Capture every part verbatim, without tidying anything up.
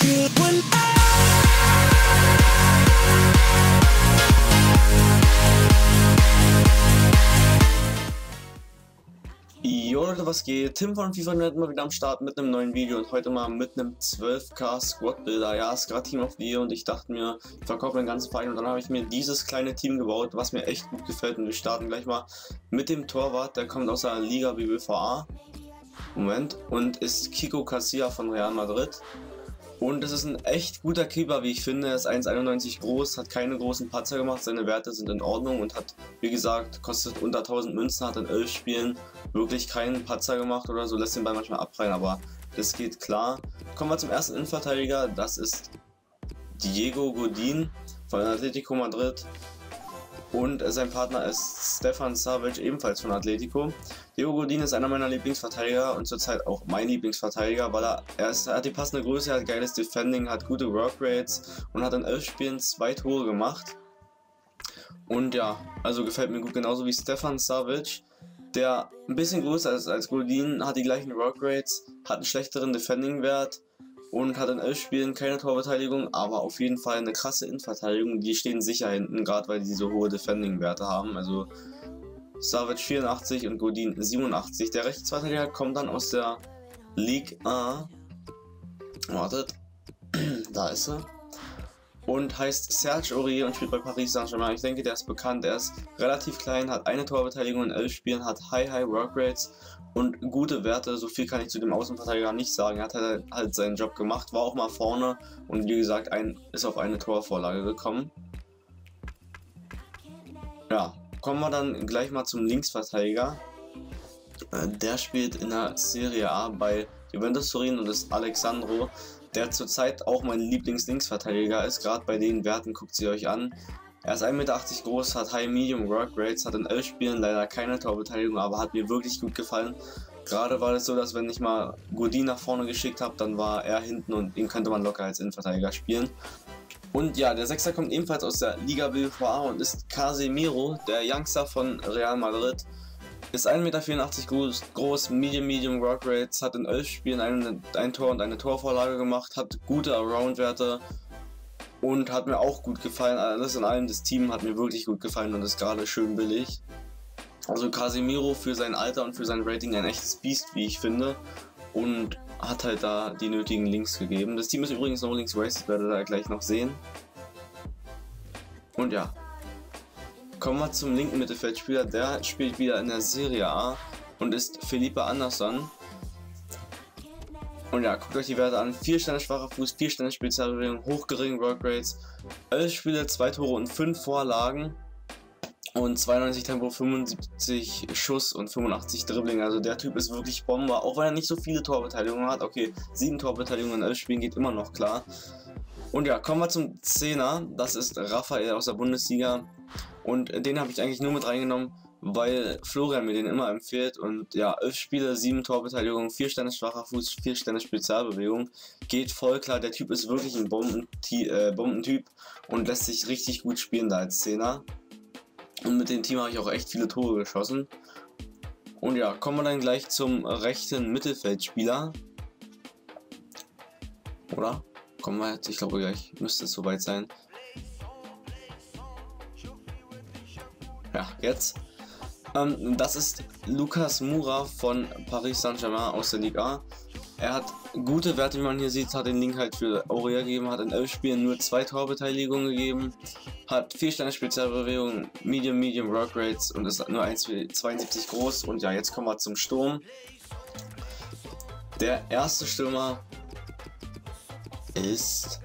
good when Jo Leute, was geht? Tim von FIFA Net mal wieder am Start mit einem neuen Video und heute mal mit einem zwölf K Squad Builder. Ja, ist gerade Team of the Year und ich dachte mir, ich verkaufe den ganzen Verein und dann habe ich mir dieses kleine Team gebaut, was mir echt gut gefällt, und wir starten gleich mal mit dem Torwart, der kommt aus der Liga B B V A. Moment, und ist Kiko Casilla von Real Madrid. Und es ist ein echt guter Keeper, wie ich finde. Er ist eins Komma einundneunzig groß, hat keine großen Patzer gemacht, seine Werte sind in Ordnung und hat, wie gesagt, kostet unter tausend Münzen, hat in elf Spielen wirklich keinen Patzer gemacht oder so, lässt den Ball manchmal abprallen, aber das geht klar. Kommen wir zum ersten Innenverteidiger, das ist Diego Godin von Atletico Madrid. Und sein Partner ist Stefan Savic, ebenfalls von Atletico. Diego Godin ist einer meiner Lieblingsverteidiger und zurzeit auch mein Lieblingsverteidiger, weil er, er, ist, er hat die passende Größe, er hat geiles Defending, hat gute Workrates und hat in elf Spielen zwei Tore gemacht. Und ja, also gefällt mir gut, genauso wie Stefan Savic, der ein bisschen größer ist als Godin, hat die gleichen Workrates, hat einen schlechteren Defending-Wert und hat in elf Spielen keine Torbeteiligung, aber auf jeden Fall eine krasse Innenverteidigung. Die stehen sicher hinten, gerade weil die so hohe Defending-Werte haben. Also Savic vierundachtzig und Godin siebenundachtzig. Der Rechtsverteidiger kommt dann aus der Ligue eins. Wartet, da ist er. Und heißt Serge Aurier und spielt bei Paris Saint-Germain. Ich denke, der ist bekannt. Er ist relativ klein, hat eine Torbeteiligung in elf Spielen, hat High High Workrates und gute Werte. So viel kann ich zu dem Außenverteidiger nicht sagen. Er hat halt, halt seinen Job gemacht, war auch mal vorne und wie gesagt, ein, ist auf eine Torvorlage gekommen. Ja, kommen wir dann gleich mal zum Linksverteidiger. Der spielt in der Serie A bei Juventus Turin und ist Alexandro, der zurzeit auch mein Lieblings-Linksverteidiger ist. Gerade bei den Werten, guckt sie euch an. Er ist ein Meter achtzig groß, hat High Medium Work Rates, hat in elf Spielen leider keine Torbeteiligung, aber hat mir wirklich gut gefallen. Gerade war es so, dass wenn ich mal Godin nach vorne geschickt habe, dann war er hinten und ihn könnte man locker als Innenverteidiger spielen. Und ja, der Sechser kommt ebenfalls aus der Liga B B V A und ist Casemiro, der Youngster von Real Madrid. Ist ein Meter vierundachtzig groß, groß, Medium Medium Work Rates, hat in elf Spielen ein, ein Tor und eine Torvorlage gemacht, hat gute Around-Werte und hat mir auch gut gefallen. Alles in allem, das Team hat mir wirklich gut gefallen und ist gerade schön billig. Also Casemiro für sein Alter und für sein Rating ein echtes Biest, wie ich finde, und hat halt da die nötigen Links gegeben. Das Team ist übrigens noch links raced, werdet ihr gleich noch sehen. Und ja, kommen wir zum linken Mittelfeldspieler, der spielt wieder in der Serie A und ist Felipe Anderson. Und ja, guckt euch die Werte an, vier Sterne schwacher Fuß, vier Sterne Spezialbewegung, hochgeringen Workrates, elf Spiele, zwei Tore und fünf Vorlagen und zweiundneunzig Tempo, fünfundsiebzig Schuss und fünfundachtzig Dribbling. Also der Typ ist wirklich Bombe, auch wenn er nicht so viele Torbeteiligungen hat. Okay, sieben Torbeteiligungen in elf Spielen geht immer noch klar. Und ja, kommen wir zum Zehner, das ist Raphael aus der Bundesliga. Und den habe ich eigentlich nur mit reingenommen, weil Florian mir den immer empfiehlt. Und ja, elf Spiele, sieben Torbeteiligungen, vier Sterne schwacher Fuß, vier Sterne Spezialbewegung. Geht voll klar, der Typ ist wirklich ein Bombentyp äh, Bombentyp und lässt sich richtig gut spielen da als Zehner. Und mit dem Team habe ich auch echt viele Tore geschossen. Und ja, kommen wir dann gleich zum rechten Mittelfeldspieler. Oder? Kommen wir jetzt, ich glaube gleich müsste es soweit sein. Ja, jetzt. Ähm, das ist Lucas Moura von Paris Saint-Germain aus der Ligue A. Er hat gute Werte, wie man hier sieht, hat den Link halt für Aurier gegeben, hat in elf Spielen nur zwei Torbeteiligungen gegeben, hat vier Sterne Spezialbewegung, Medium, Medium Work Rates und ist nur eins Komma zweiundsiebzig groß. Und ja, jetzt kommen wir zum Sturm. Der erste Stürmer ist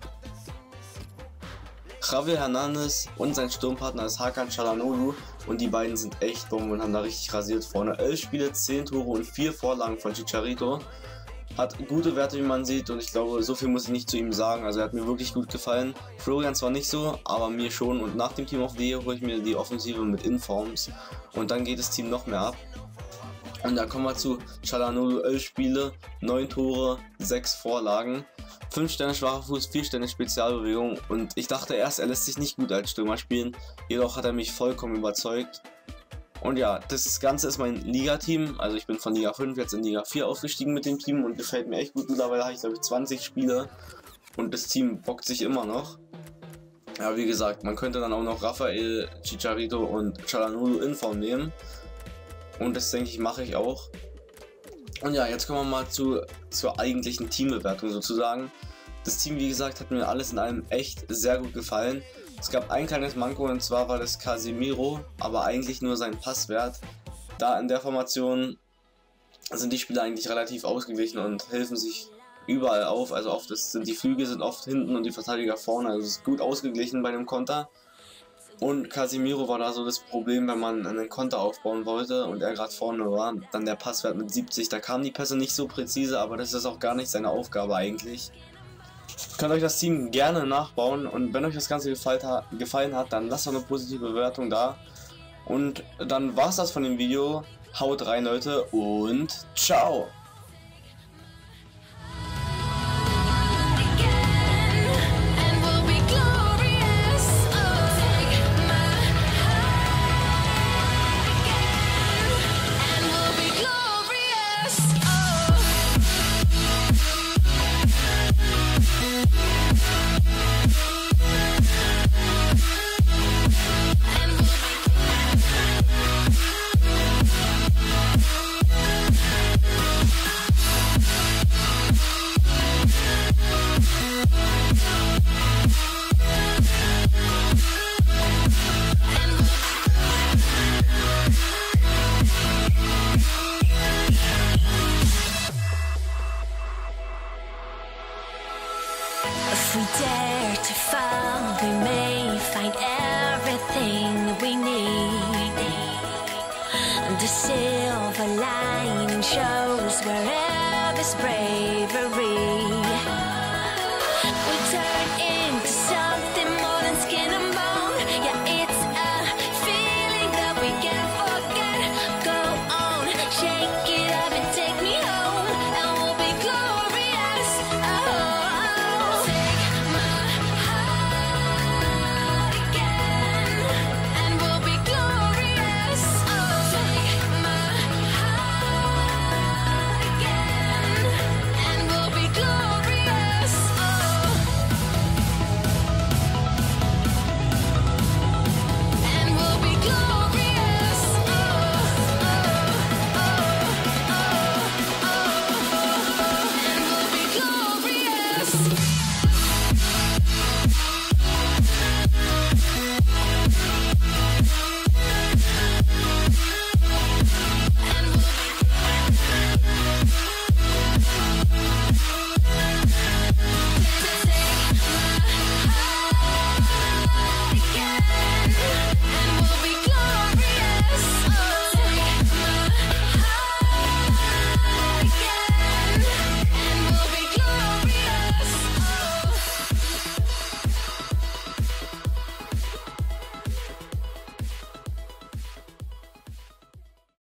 Javier Hernandez und sein Sturmpartner ist Hakan Çalhanoğlu und die beiden sind echt Bomben und haben da richtig rasiert vorne. elf Spiele, zehn Tore und vier Vorlagen von Chicharito. Hat gute Werte, wie man sieht, und ich glaube, so viel muss ich nicht zu ihm sagen. Also er hat mir wirklich gut gefallen. Florian zwar nicht so, aber mir schon. Und nach dem Team of the Year hole ich mir die Offensive mit Informs und dann geht das Team noch mehr ab. Und da kommen wir zu Çalhanoğlu, elf Spiele, neun Tore, sechs Vorlagen. fünf Sterne schwacher Fuß, vier Sterne Spezialbewegung und ich dachte erst, er lässt sich nicht gut als Stürmer spielen, jedoch hat er mich vollkommen überzeugt. Und ja, das Ganze ist mein Liga-Team, also ich bin von Liga fünf jetzt in Liga vier aufgestiegen mit dem Team und gefällt mir echt gut. Mittlerweile habe ich glaube ich zwanzig Spiele und das Team bockt sich immer noch. Ja, wie gesagt, man könnte dann auch noch Raphael, Chicharito und Çalhanoğlu in Form nehmen. Und das denke ich, mache ich auch. Und ja, jetzt kommen wir mal zu, zur eigentlichen Teambewertung sozusagen. Das Team, wie gesagt, hat mir alles in allem echt sehr gut gefallen. Es gab ein kleines Manko, und zwar war das Casemiro, aber eigentlich nur sein Passwert. Da in der Formation sind die Spieler eigentlich relativ ausgeglichen und helfen sich überall auf. Also oft ist, sind die Flügel sind oft hinten und die Verteidiger vorne. Also es ist gut ausgeglichen bei dem Konter. Und Casemiro war da so das Problem, wenn man einen Konter aufbauen wollte und er gerade vorne war. Dann der Passwert mit siebzig, da kamen die Pässe nicht so präzise, aber das ist auch gar nicht seine Aufgabe eigentlich. Könnt euch das Team gerne nachbauen, und wenn euch das Ganze gefallen hat, dann lasst doch eine positive Bewertung da. Und dann war's das von dem Video. Haut rein, Leute, und ciao! If we dare to fall, we may find everything we need. The silver lining shows wherever there's bravery. We turn into something more than skin and bone. Yeah, it's a feeling that we can't forget. Go on, shake it up and take me home, and we'll be glorious. Oh, take my heart again, and we'll be glorious. Oh, take my heart again, and we'll be glorious. Oh, and we'll be glorious. Oh, oh, oh, oh, oh, and we'll be glorious.